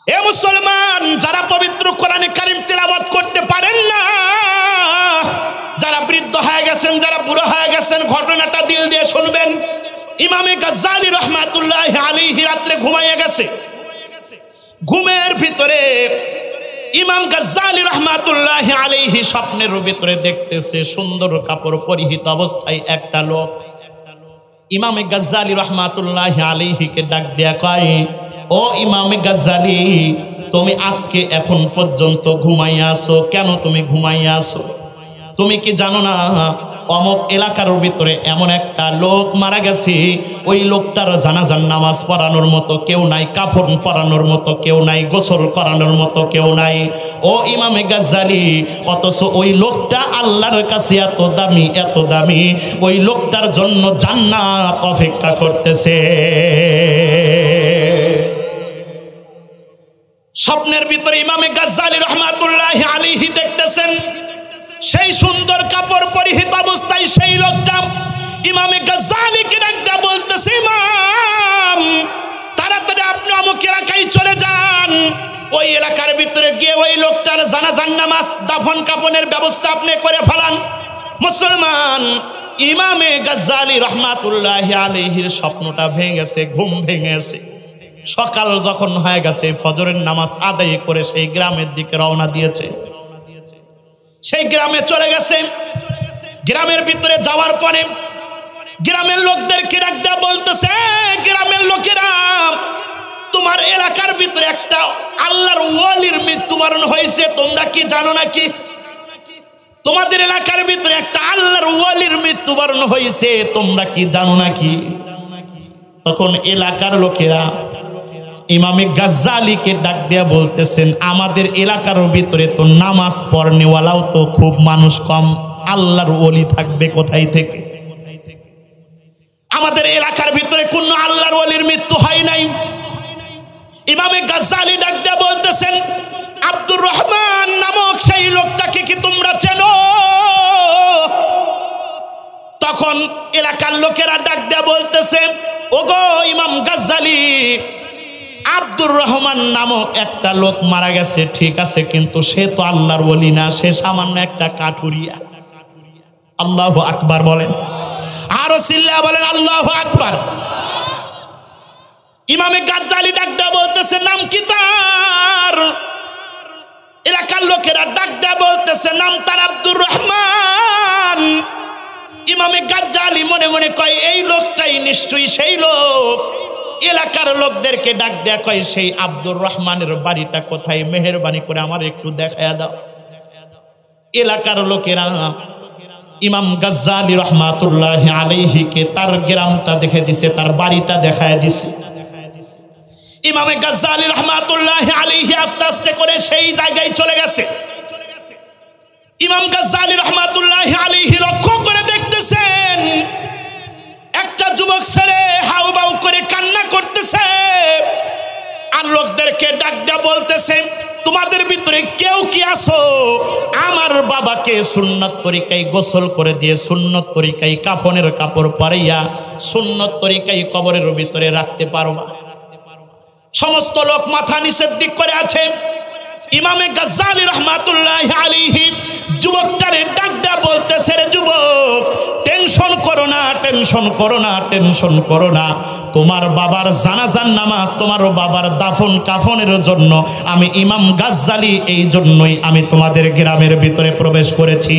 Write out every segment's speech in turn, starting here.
এ মুসলমান, যারা পবিত্র কোরআনে কারিম তেলাওয়াত করতে পারেন না, যারা বৃদ্ধ হয়ে গেছেন, যারা বুড়ো হয়ে গেছেন, ঘটনাটা দিল দিয়ে শুনবেন। ইমামে গাজ্জালী রাহমাতুল্লাহি আলাইহি রাত্রে ঘুমাইয়া গেছে। ঘুমের ভিতরে ইমাম গাজ্জালী রাহমাতুল্লাহি আলাইহি স্বপ্নের ভিতরে দেখতেছে সুন্দর কাপড় পরিহিত অবস্থায় একটা লোক। ইমামে গাজ্জালী রাহমাতুল্লাহি আলাইহিকে ডাক দেয়া কয়, ও ইমামে গাজ্জালী, তুমি আজকে এখন পর্যন্ত ঘুমাইয়া আছো কেন? তুমি ঘুমাইয়া আছো? তুমি কি জানো না অমুক এলাকার ভিতরে এমন একটা লোক মারা গেছে, ওই লোকটার জানাজার নামাজ পড়ানোর মতো কেউ নাই, কাফন পরানোর মতো কেউ নাই, গোসল করানোর মতো কেউ নাই। ও ইমামে গাজ্জালী, অথচ ওই লোকটা আল্লাহর কাছে এত দামি, এত দামি, ওই লোকটার জন্য জান্নাত অপেক্ষা করতেছে। স্বপ্নের ভিতরে ইমামে গাজ্জালী রাহমাতুল্লাহি আলাইহি দেখতেছেন সেই সুন্দর কাপড় পরিহিত অবস্থায় সেই লোকটা ইমামে গাজ্জালীকে ডাকতে বলতেছে, ইমাম, তাড়াতাড়ি আপনি অমুক এলাকায় চলে যান, ওই এলাকার ভিতরে গিয়ে ওই লোকটার জানাজার নামাজ দাফন কাফনের ব্যবস্থা আপনি করে ফেলান। মুসলমান, ইমামে গাজ্জালী রাহমাতুল্লাহি আলাইহির স্বপ্নটা ভেঙে গেছে, ঘুম ভেঙে গেছে। সকাল যখন হয়ে গেছে, ফজরের নামাজ আদায় করে সেই গ্রামের দিকে রওনা দিয়েছে। সেই গ্রামে চলে গেছে। গ্রামের ভিতরে যাওয়ার পরে গ্রামের লোকদেরকে ডাকতে বলতেছে, গ্রামের লোকেরা, তোমার এলাকার ভিতরে একটা আল্লাহর ওয়ালির মৃত্যুবরণ হয়েছে, তোমরা কি জানো নাকি? তোমাদের এলাকার ভিতরে একটা আল্লাহর ওয়ালির মৃত্যুবরণ হয়েছে, তোমরা কি জানো নাকি? তখন এলাকার লোকেরা ইমামে গাজ্জালীকে ডাক দিয়া বলতেছেন, আমাদের এলাকার ভিতরে তো নামাজ পড়নেওয়ালাও তো খুব মানুষ কম, আল্লাহর ওলি থাকবে কোথায় থেকে? আমাদের এলাকার ভিতরে কোন আল্লাহর ওলির মৃত্যু হয় নাই। ইমামে গাজ্জালী ডাক দিয়া বলতেছেন, আব্দুর রহমান নামক সেই লোকটাকে কি তোমরা চেনো? তখন এলাকার লোকেরা ডাক দিয়া বলতেছে, ওগো ইমাম গাজ্জালী, আব্দুর রহমান নামক একটা লোক মারা গেছে, ঠিক আছে, কিন্তু সে তো আল্লাহর ওলি না, সে সামান্য একটা কাঠুরিয়া। আল্লাহু আকবার বলেন, আরো চিল্লা বলেন আল্লাহু আকবার। ইমামে গাজ্জালী ডাক দেয়া বলতেছে, নাম কি তার? এলাকার লোকেরা ডাক দেয়া বলতেছে, নাম তার আব্দুর রহমান। ইমামে গাজ্জালী মনে মনে কয়, এই লোকটাই নিশ্চয়ই সেই লোক। এলাকার লোকদেরকে ডাক দেয়া কয়, সেই আব্দুর রহমানের বাড়িটা কোথায়? মেহেরবানি করে আমার একটু দেখায়া দাও। এলাকার লোকেরা ইমাম গাজ্জালী রাহমাতুল্লাহি আলাইহিকে তার গ্রামটা দেখে দিছে, তার বাড়িটা দেখায় দিছে। ইমামে গাজ্জালী রাহমাতুল্লাহি আলাইহি আস্তে আস্তে করে সেই জায়গায় চলে গেছে। ইমাম গাজ্জালী রাহমাতুল্লাহি আলাইহি লক্ষ্য করে দেখতেছেন একটা যুবক ছেলে হাউমাউ করে কান্না করতেছে, আর লোকদেরকে ডাক দেয়া বলতেছে, তোমাদের ভিতরে কেউ কি আছো আমার বাবাকে সুন্নত তরিকায় গোসল করে দিয়ে, সুন্নত তরিকায় কাফনের কাপড় পরাইয়া, সুন্নত তরিকায় কবরের ভিতরে রাখতে পারবা? সমস্ত লোক মাথা নিচের দিক করে আছে। ইমামে গাজ্জালী রাহমাতুল্লাহি আলাইহি যুবকটারে ডাক দেয়া বলতেছে, রে যুবক, টেনশন করো না, টেনশন করো না, টেনশন করো না। তোমার বাবার জানাজার নামাজ, তোমার বাবার দাফন কাফনের জন্য আমি ইমাম গাজ্জালী, এই জন্যই আমি তোমাদের গ্রামের ভিতরে প্রবেশ করেছি।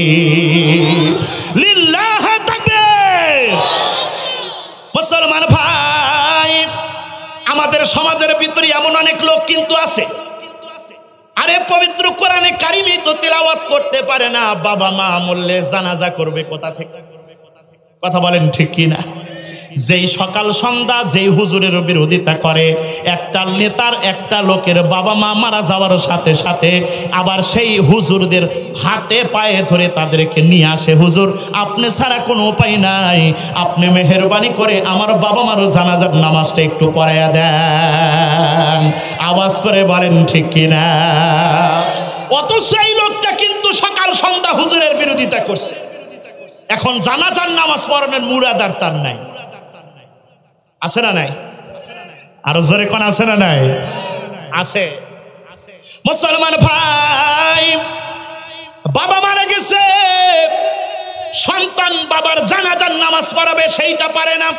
লিল্লাহ তাকবীর। মুসলমান ভাই, আমাদের সমাজের ভিতরে এমন অনেক লোক কিন্তু আছে, আরে পবিত্র কোরআনে কারিমই তো তেলাওয়াত করতে পারে না, বাবা মা মরলে জানাজা করবে কোথা থেকে? কথা বলেন ঠিক কি না? যেই সকাল সন্ধ্যা যেই হুজুরের বিরোধিতা করে, একটা নেতার একটা লোকের বাবা মা মারা যাওয়ার সাথে সাথে আবার সেই হুজুরদের হাতে পায়ে ধরে তাদেরকে নিয়ে আসে, হুজুর আপনি ছাড়া কোনো উপায় নাই, আপনি মেহেরবানি করে আমার বাবা মারও জানাজার নামাজটা একটু পড়াইয়া দেন। আওয়াজ করে বলেন ঠিক কিনা? অথচ এই লোকটা কিন্তু সকাল সন্ধ্যা হুজুরের বিরোধিতা করছে। এখন জানাজার নামাজ পড়ানোর মুরাদার তার নাই, আছে না নাই? আরো জোরে কোন আছে না নাই? আছে। মুসলমান ভাই, বাবা মারা গেছে, সন্তান বাবার জানাজার নামাজ পড়াবে সেইটা পারে না।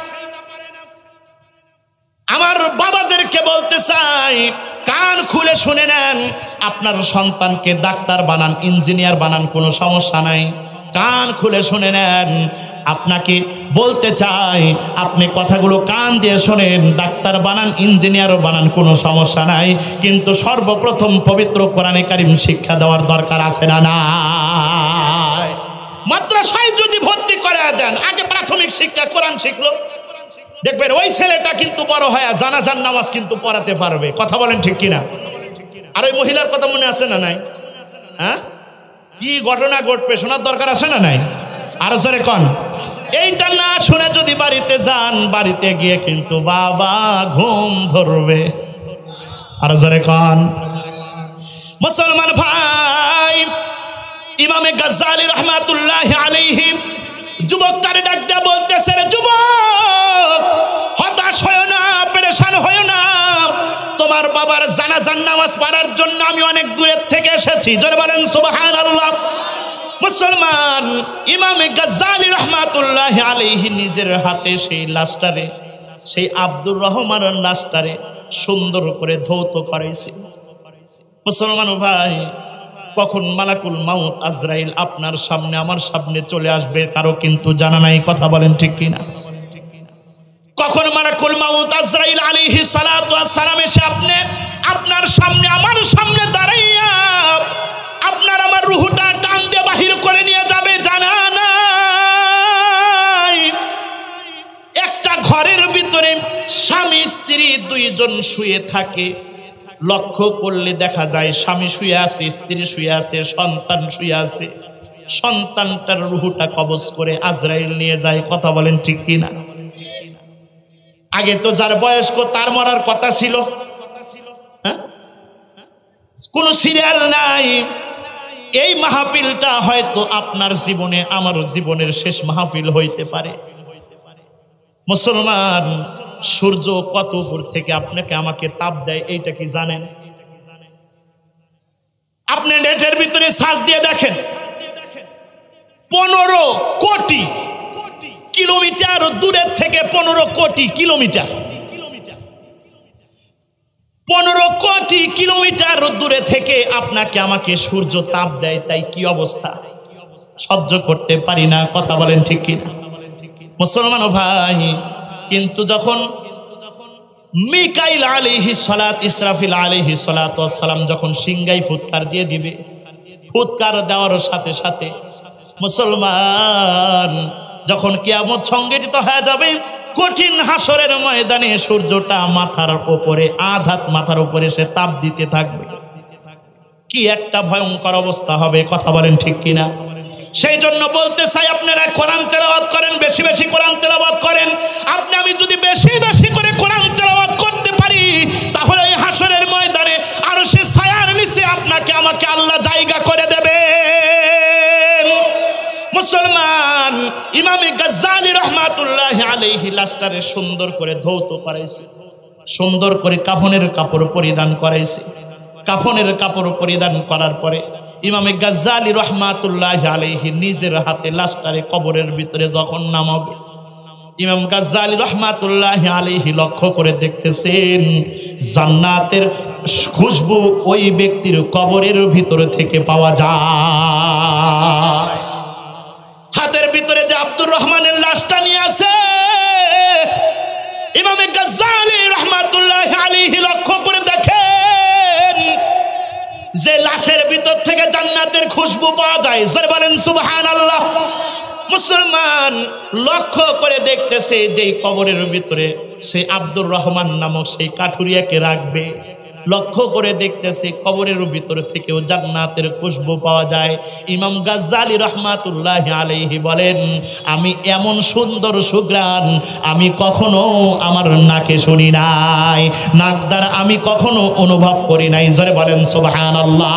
আমার বাবাদেরকে বলতে চাই, কান খুলে শুনে নেন, আপনার সন্তানকে ডাক্তার বানান, ইঞ্জিনিয়ার বানান, কোনো সমস্যা নাই। কান খুলে শুনে নেন, আপনাকে বলতে চাই, আপনি কথাগুলো কান দিয়ে শোনেন, ডাক্তার বানান, ইঞ্জিনিয়ার বানান, কোনো সমস্যা নাই, কিন্তু সর্বপ্রথম পবিত্র কোরআনে কারিম শিক্ষা দেওয়ার দরকার আছে না নাই? মাদ্রাসায় যদি ভর্তি করে দেন, আগে প্রাথমিক শিক্ষা কোরআন শিখলো, দেখবেন ওই ছেলেটা কিন্তু বড় হয়ে জানাজার নামাজ কিন্তু পড়াতে পারবে। কথা বলেন ঠিক কিনা? আর ওই মহিলার কথা মনে আছে না নাই? হ্যাঁ, কি ঘটনা ঘটবে শোনার দরকার আছে না নাই? আরো জোরে কন। এইটা না শুনে যদি বাড়িতে যান, বাড়িতে গিয়ে কিন্তু বাবা ঘুম ধরবে। আরো জোরে কন। মুসলমান ভাই, ইমামে গাজ্জালি রহমাতুল্লাহি আলাইহি যুবক তারে ডাক দিয়ে বলতেছে, রে যুবক, হতাশ হয় না, পেরেশান হয় না, তোমার বাবার জানাজার নামাজ পড়ার জন্য আমি অনেক দূরের থেকে এসেছি। জোরে বলেন সুবহানাল্লাহ। মুসলমান, ইমামে গাজ্জালি রহমাতুল্লাহি আলাইহি নিজের হাতে সেই লাশটারে, সেই আব্দুর রহমানের লাশটারে সুন্দর করে ধৌত করাইছে। মুসলমান ভাই, কখন মালাকুল মাউত আজরাইল আপনার সামনে আমার সামনে চলে আসবে কারো কিন্তু জানা নাই। কথা বলেন ঠিক কিনা? কখন মালাকুল মাউত আজরাইল আলাইহিস সালাতু ওয়াস সালাম এসে আপনার সামনে আমার সামনে দাঁড়াইয়া আপনার আমার রূহটা টান দিয়ে বাহির করে নিয়ে যাবে জানা নাই। একটা ঘরের ভিতরে স্বামী স্ত্রী দুইজন শুয়ে থাকে, লক্ষ্য করলে দেখা যায় স্বামী শুয়ে আছে, স্ত্রী শুয়ে আছে, সন্তান শুয়ে আছে। সন্তানটার রূহটা কবজ করে আজরাইল নিয়ে যায়। কথা বলেন ঠিক কিনা? আগে তো যার বয়স্ক তার মরার কথা ছিল, হ্যাঁ, কোন সিরিয়াল নাই। এই মাহফিলটা হয়তো আপনার জীবনে আমার জীবনের শেষ মাহফিল হইতে পারে। মুসলমান, সূর্য কত উপর থেকে আপনাকে আমাকে তাপ দেয় এইটা কি জানেন? আপনি নেটের ভিতরে সার্চ দিয়ে দেখেন, 15 কোটি কিলোমিটার দূরের থেকে, 15 কোটি কিলোমিটার, 15 কোটি কিলোমিটার দূরে থেকে আপনাকে আমাকে সূর্য তাপ দেয়, তাই কি অবস্থা? সহ্য করতে পারি না। কথা বলেন ঠিক কিনা? মুসলমান ভাই, কিন্তু যখন মিকাইল আলাইহিস সালাত, ইসরাফিল আলাইহিস সালাতু ওয়াস সালাম যখন সিংগাই ফুৎকার দিয়ে দিবে, ফুৎকার দেওয়ার সাথে সাথে মুসলমান, যখন কিয়ামত সংঘটিত হয়ে যাবে, কঠিন হাসরের ময়দানে সূর্যটা মাথার উপরে, আধাত মাথার উপরে সে তাপ দিতে থাকবে। কি একটা ভয়ঙ্কর অবস্থা হবে। কথা বলেন ঠিক কিনা? সেই জন্য বলতে চাই, আপনারা কোরআন তেলাওয়াত করেন, বেশি বেশি কোরআন তেলাওয়াত করেন। আপনি আমি যদি বেশি বেশি করে কোরআন তেলাওয়াত করতে পারি, তাহলে এই হাসরের ময়দানে আরশের ছায়ার নিচে আপনাকে আমাকে আল্লাহ জায়গা করে দেবে। মুসলমান, ইমামে গাজ্জালি রহমাতুল্লাহি আলাইহি লাশটারে সুন্দর করে ধৌত করাইছে, সুন্দর করে কাফনের কাপড় পরিধান করাইছে। কাফনের কাপড় পরিধান করার পরে ইমামে গাজ্জালি রহমাতুল্লাহি আলাইহি নিজের হাতে লাশটারে কবরের ভিতরে যখন নামাবে, ইমাম গাজ্জালি রহমাতুল্লাহি আলাইহি লক্ষ্য করে দেখতেছেন জান্নাতের খুশবু ওই ব্যক্তির কবরের ভিতরে থেকে পাওয়া যায়। হাতের ভিতরে যে আব্দুর রহমানের লাশটা নিয়ে আছে, ইমামে গাজ্জালি রহমাতুল্লাহি আলাইহি লক্ষ্য করে দেখেন যে লাশের ভিতর থেকে জান্নাতের খুশবু পাওয়া যায়। জোরে বলেন সুবহানাল্লাহ। মুসলমান, লক্ষ্য করে দেখতেছে যে কবরের ভিতরে সেই আব্দুর রহমান নামক সেই কাঠুরিয়াকে রাখবে, লক্ষ্য করে দেখতেছে কবরের ভিতরে থেকেও জান্নাতের খুশবু পাওয়া যায়। ইমাম গাজ্জালি রহমাতুল্লাহি আলাইহি বলেন, আমি এমন সুন্দর সুঘ্রাণ আমি কখনো আমার নাকে শুনি নাই, নাক দ্বারা আমি কখনো অনুভব করি নাই। জোরে বলেন সুবহানাল্লাহ।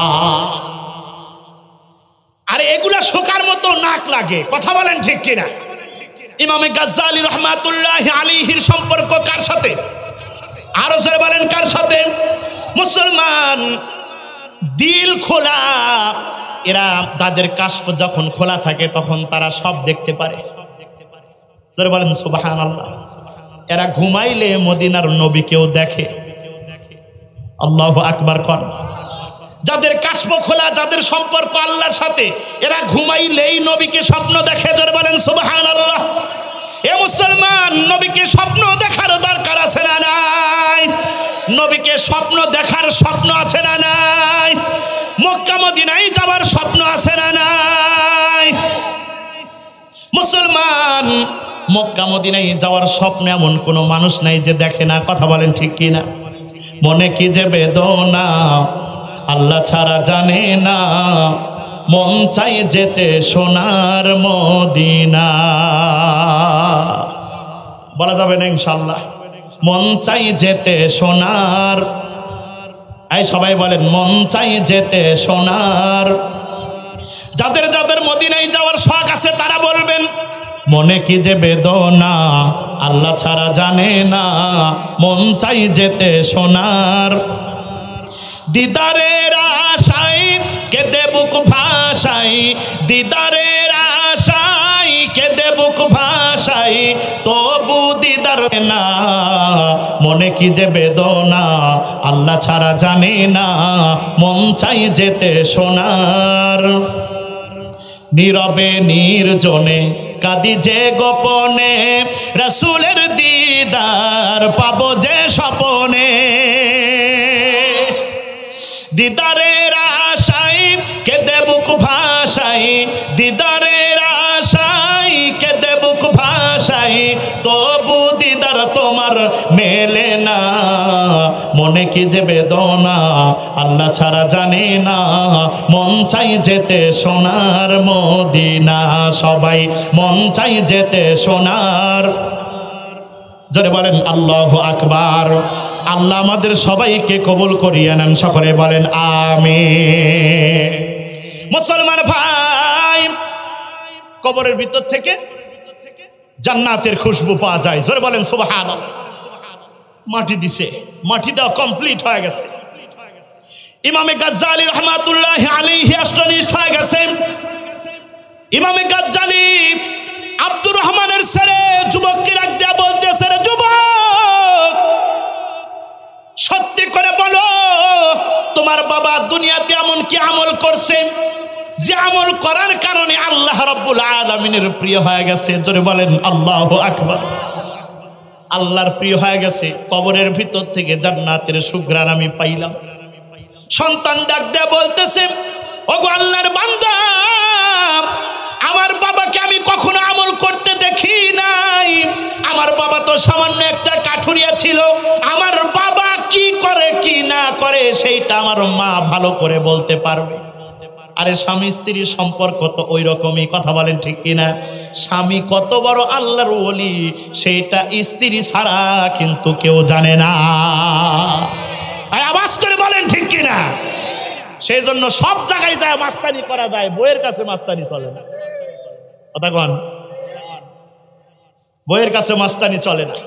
আরে এগুলা শোকার মতো নাক লাগে। কথা বলেন ঠিক কিনা? ইমামে গাজ্জালি রহমাতুল্লাহি আলাইহির সম্পর্ক কার সাথে? আরো জোরে বলেন কার সাথে? মুসলমান দিল খোলা, এরা তাদের কাশফ যখন খোলা থাকে তখন তারা সব দেখতে পারে। যারা বলেন সুবহানাল্লাহ। এরা ঘুমাইলে মদিনার নবীকেও দেখে। আল্লাহু আকবার কর। যাদের কাশফ খোলা, যাদের সম্পর্ক আল্লাহর সাথে, এরা ঘুমাইলেই নবীকে স্বপ্ন দেখে। যারা বলেন সুবহানাল্লাহ। এ মুসলমান, নবীকে স্বপ্ন দেখার দরকার আছে না নাই? নবীকে স্বপ্ন দেখার স্বপ্ন আছে না নাই? মক্কা মদিনায় যাওয়ার স্বপ্ন আছে না নাই? মুসলমান, মক্কা মদিনায় যাওয়ার স্বপ্ন এমন কোনো মানুষ নাই যে দেখে না। কথা বলেন ঠিক কি না? মনে কি যে বেদনা আল্লাহ ছাড়া জানে না, মন চাই যেতে সোনার মদিনা। বলা যাবে না ইনশাআল্লাহ? মন চাই যেতে সোনার, এই সবাই বলেন মন চাই যেতে সোনার। যাদের যাদের মদিনায় যাওয়ার শখ আছে তারা বলবেন মনে কি যে বেদনা আল্লাহ ছাড়া জানে না, মন চাই যেতে সোনার। দিদারের আশায় কেঁদে বুক ভাসাই, দিদারের আশায় কেঁদে বুক ভাসাই, তবু দিদার না। মনে কি যে বেদনা আল্লাহ ছাড়া জানে না, মন চাই যেতে সোনার। নীরবে নির্জনে কাঁদি যে গোপনে, রাসূলের দিদার পাবো যে স্বপনে। দিদারের আশায় কেঁদে বুক ভাসাই, দিদারের আশায় কেঁদে বুক ভাসাই, তবু দিদার তোমার মেলে না। মনে কি যে বেদনা আল্লাহ ছাড়া জানে না, মন চাই যেতে সোনার মদিনা। সবাই মন চাই যেতে সোনার। জোরে বলেন আল্লাহু আকবার। আল্লাহ আমাদের সবাইকে কবুল করিয়ে নেন। সকলে বলেন আমিন। মুসলমান ভাই, কবরের ভিতর থেকে জান্নাতের খুশবু পাওয়া যায়। জোরে বলেন সুবহানাল্লাহ। মাটি দিছে, মাটি দেওয়া কমপ্লিট হয়ে গেছে। ইমামে গাজ্জালি রাহমাতুল্লাহি আলাইহি অষ্টনিষ্ঠ হয়ে গেছে। ইমামে গাজ্জালি আব্দুর রহমানের ছেলে যুবককে ডাক দিয়া বলতেছে, রে যুবক, সত্যি করে বলো তোমার বাবা দুনিয়াতে এমন কি আমল করছে যে আমল করার কারণে আল্লাহ রাব্বুল আলামিনের প্রিয় হয়ে গেছে? জোরে বলেন আল্লাহু আকবার। আল্লাহর প্রিয় হয়ে গেছে। কবরের ভিতর থেকে জান্নাতের সুঘ্রাণ আমি পাইলাম। সন্তান ডাক দেয়া বলতেছে, ওগো আল্লাহর বান্দা, আমার বাবাকে আমি কখনো আমল করতে দেখি নাই। আমার বাবা তো সামান্য একটা কাঠুরিয়া ছিল। আমার বাবা কি করে কি না করে সেইটা আমার মা ভালো করে বলতে পারবে। আরে স্বামী স্ত্রীর সম্পর্ক তো ওই রকমই। কথা বলেন ঠিক কিনা? স্বামী কত বড় আল্লাহর ওলি সেইটা স্ত্রী ছাড়া কিন্তু কেউ জানে না। আওয়াজ করে বলেন ঠিক কিনা? সেই জন্য সব জায়গায় যায় মাস্তানি করা যায়, বইয়ের কাছে মাস্তানি চলে না। কথা কন, বইয়ের কাছে মাস্তানি চলে না।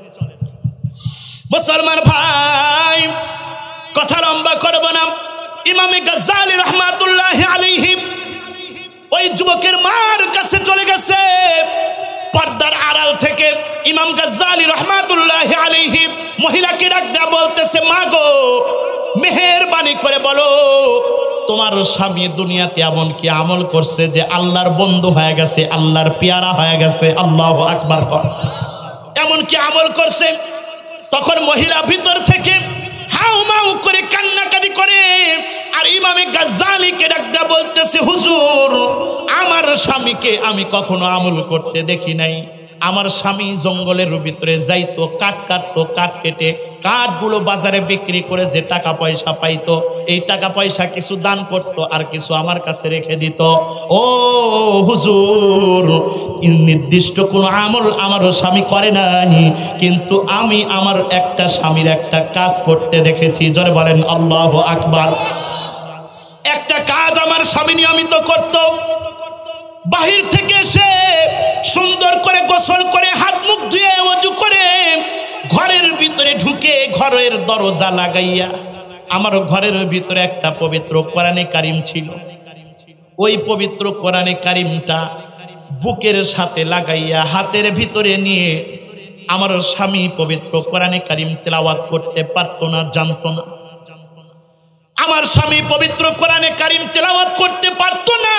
মুসলমান ভাই, কথা লম্বা করব না। ইমামে গাজ্জালি রাহমাতুল্লাহি আলাইহি ওই যুবকের মার কাছে চলে গেছে। পর্দার আড়াল থেকে ইমাম গাজ্জালি রাহমাতুল্লাহি আলাইহি মহিলাকে ডাক দেয়া বলতেছে, মা গো, মেহেরবানি করে বলো তোমার স্বামী দুনিয়াতে এমন কি আমল করছে যে আল্লাহর বন্ধু হয়ে গেছে, আল্লাহর পেয়ারা হয়ে গেছে? আল্লাহু আকবার। এমন কি আমল করছে? তখন মহিলা ভিতর থেকে হাউ মাউ করে কান্নাকাটি করে আর ইমামে গাজ্জালিকে ডাক দেয়া বলতেছে, হুজুর, আমার স্বামীকে আমি কখনো আমল করতে দেখি নাই। আমার স্বামী জঙ্গলের ভিতরে যাইতো, কাঠ কাটতো, কাঠ কেটে কাঠগুলো বাজারে বিক্রি করে যে টাকা পয়সা পাইতো, এই টাকা পয়সা কিছু দান করতো আর কিছু আমার কাছে রেখে দিত। ও হুজুর, নির্দিষ্ট কোনো আমল আমার স্বামী করে নাই, কিন্তু আমি আমার একটা স্বামীর একটা কাজ করতে দেখেছি। জোরে বলেন আল্লাহু আকবার। একটা কাজ আমার স্বামী নিয়মিত করত। বাহির থেকে এসে সুন্দর করে গোসল করে হাত মুখ ধুয়ে ওযু করে ঘরের ভিতরে ঢুকে ঘরের দরজা লাগাইয়া আমার ঘরের ভিতরে একটা পবিত্র কোরআনে কারিম ছিল। ওই পবিত্র কোরআনে কারিমটা বুকের সাথে লাগাইয়া হাতের ভিতরে নিয়ে আমার স্বামী পবিত্র কোরআনে কারিম তেলাওয়াত করতে পারতো না, জানতো না। আমার স্বামী পবিত্র কোরআনে কারিম তেলাওয়াত করতে পারতো না।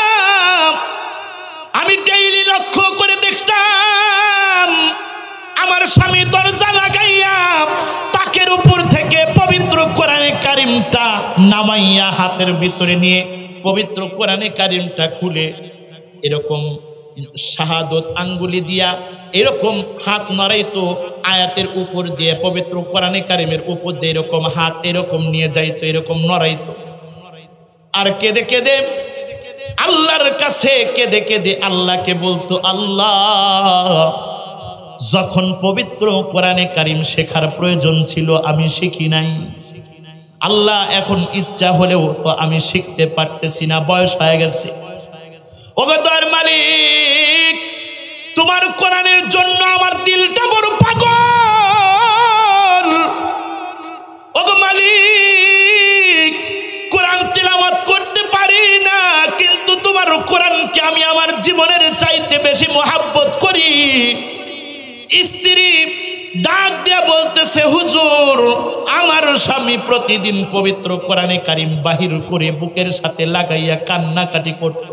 আমি ডেইলি লক্ষ্য করে দেখতাম আমার স্বামী দরজা লাগাইয়া তাকের উপর থেকে পবিত্র কোরআনে কারিমটা নামাইয়া হাতের ভিতরে নিয়ে পবিত্র কোরআনে কারিমটা খুলে এরকম শাহাদত আঙ্গুলি দিয়া এরকম হাত নড়াইতো, আয়াতের উপর দিয়ে পবিত্র কোরআনে কারিমের উপর দিয়ে এরকম হাত এরকম নিয়ে যাইতো, এরকম নড়াইতো। আর কেঁদে কেঁদে আল্লাহর কাছে কেঁদে কেঁদে আল্লাহকে বলতো, আল্লাহ যখন পবিত্র কোরআনে কারিম শেখার প্রয়োজন ছিল আমি শিখি নাই, আল্লাহ এখন ইচ্ছা হলেও তো আমি শিখতে পারতেছি না, বয়স হয়ে গেছে। ওগো দয়ার মালিক, তোমার কোরআনের জন্য আমার দিলটা বড় পাগল। ওগো মালিক, কোরআন তিলাওয়াত করতে পারি না, কিন্তু তোমার কোরআনকে আমি আমার জীবনের চাইতে বেশি মোহাব্বত করি। স্ত্রী ডাক দিয়ে বলতেছে, হুজুর আমার স্বামী প্রতিদিন পবিত্র কোরআনে কারিম বাহির করে বুকের সাথে লাগাইয়া কান্নাকাটি করত।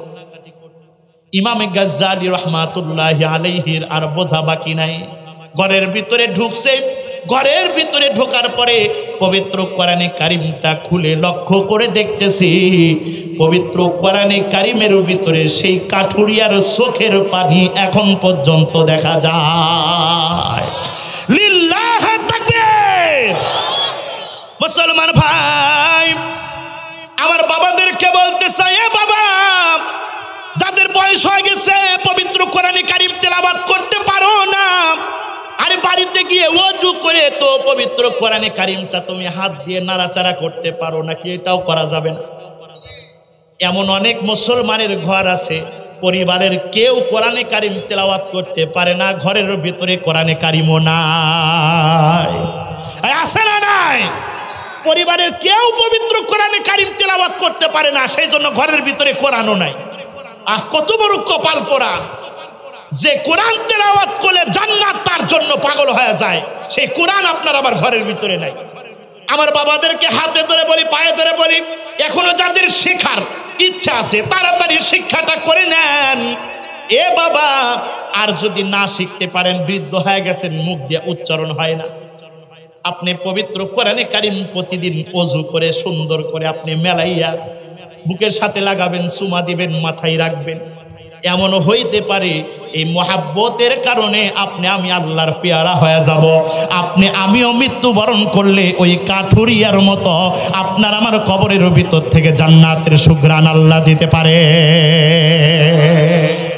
ইমামে গাজ্জালি রহমাতুল্লাহি আলাইহির আর বোঝা বাকি নাই। ঘরের ভিতরে ঢুকছে, ঘরের ভিতরে ঢোকার পরে পবিত্র কোরআনে কারিমটা খুলে লক্ষ্য করে দেখতেছি পবিত্র কোরআনে কারিমের ভিতরে সেই কাঠুরিয়ার চোখের পানি এখন পর্যন্ত দেখা যায়। লিল্লাহ তাকবীর। মুসলমান ভাই, আমার বাবাদেরকে বলতে চাই, এ বাবা যাদের বয়স হয়ে গেছে পবিত্র কোরআনে কারিম তেলাওয়াত করতে পারো না, আরে বাড়িতে গিয়ে ওযু করে তো পবিত্র কোরআনে কারিমটা তুমি হাত দিয়ে নাড়াচাড়া করতে পারো নাকি? এটাও করা যাবে না। এমন অনেক মুসলমানের ঘর আছে পরিবারের কেউ কোরআনে কারিম তেলাওয়াত করতে পারে না, ঘরের ভিতরে কোরআনে কারিমও নাই। আছে না নাই? পরিবারের কেউ পবিত্র কোরআনে কারিম তেলাওয়াত করতে পারে না, সেই জন্য ঘরের ভিতরে কোরআনও নাই। আহ, কত বড় কপাল পোড়া যে কোরআন তেলাওয়াত করলে জান্নাত তার জন্য পাগল হয়ে যায়, সেই কোরআন আপনার আমার ঘরের ভিতরে নাই। আমার বাবাদেরকে হাতে ধরে বলি, পায়ে ধরে বলি, এখনো যাদের শেখার ইচ্ছা আছে তাড়াতাড়ি শিক্ষাটা করে নেন। এ বাবা, আর যদি না শিখতে পারেন, বৃদ্ধ হয়ে গেছেন, মুখ দিয়ে উচ্চারণ হয় না, আপনি পবিত্র কোরআনে কারিম প্রতিদিন ওযু করে সুন্দর করে আপনি মেলাইয়া বুকের সাথে লাগাবেন, চুমা দিবেন, মাথায় রাখবেন। এমন হইতে পারে এই মহাব্বতের কারণে আপনি আমি আল্লাহর পেয়ারা হয়ে যাব। আপনি আমিও মৃত্যুবরণ করলে ওই কাঠুরিয়ার মতো আপনার আমার কবরের ভিতর থেকে জান্নাতের সুঘ্রাণ আল্লাহ দিতে পারে।